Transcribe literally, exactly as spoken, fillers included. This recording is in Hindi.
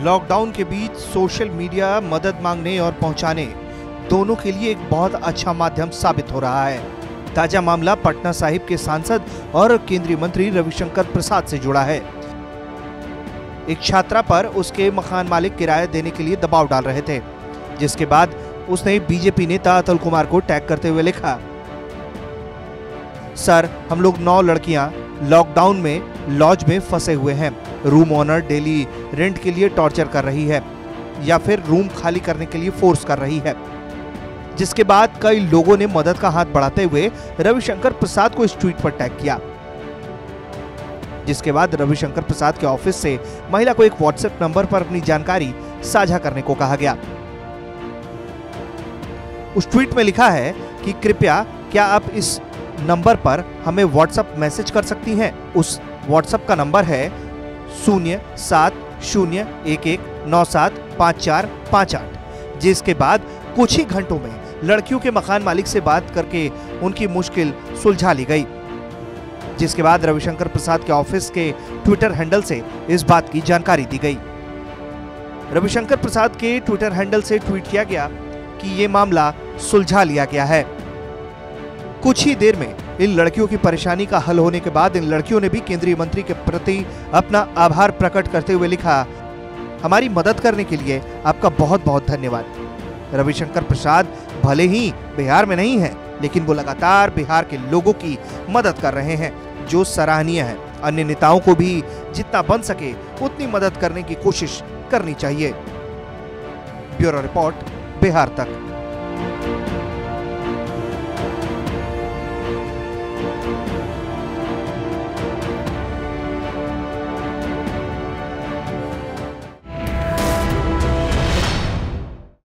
लॉकडाउन के बीच सोशल मीडिया मदद मांगने और पहुंचाने दोनों के लिए एक बहुत अच्छा माध्यम साबित हो रहा है। ताजा मामला पटना साहिब के सांसद और केंद्रीय मंत्री रविशंकर प्रसाद से जुड़ा है। एक छात्रा पर उसके मकान मालिक किराया देने के लिए दबाव डाल रहे थे, जिसके बाद उसने बीजेपी नेता अतुल कुमार को टैग करते हुए लिखा, सर हम लोग नौ लड़कियां लॉकडाउन में लॉज में फंसे हुए हैं। रूम ओनर डेली रेंट के लिए टॉर्चर कर रही है या फिर रूम खाली करने के लिए फोर्स कर रही है। जिसके बाद कई लोगों ने मदद का हाथ बढ़ाते हुए रविशंकर प्रसाद को इस ट्वीट पर टैग किया। जिसके बाद रविशंकर प्रसाद के ऑफिस से महिला को एक व्हाट्सएप नंबर पर अपनी जानकारी साझा करने को कहा गया। उस ट्वीट में लिखा है कि कृपया क्या आप इस नंबर पर हमें व्हाट्सएप मैसेज कर सकती हैं। उस व्हाट्सएप का नंबर है शून्य सात शून्य एक एक नौ सात पाँच चार पाँच आठ। जिसके बाद कुछ ही घंटों में लड़कियों के मकान मालिक से बात करके उनकी मुश्किल सुलझा ली गई। जिसके बाद रविशंकर प्रसाद के ऑफिस के ट्विटर हैंडल से इस बात की जानकारी दी गई। रविशंकर प्रसाद के ट्विटर हैंडल से ट्वीट किया गया कि ये मामला सुलझा लिया गया है। कुछ ही देर में इन लड़कियों की परेशानी का हल होने के बाद इन लड़कियों ने भी केंद्रीय मंत्री के प्रति अपना आभार प्रकट करते हुए लिखा, हमारी मदद करने के लिए आपका बहुत बहुत धन्यवाद। रविशंकर प्रसाद भले ही बिहार में नहीं है, लेकिन वो लगातार बिहार के लोगों की मदद कर रहे हैं, जो सराहनीय है। अन्य नेताओं को भी जितना बन सके उतनी मदद करने की कोशिश करनी चाहिए। ब्यूरो रिपोर्ट, बिहार तक।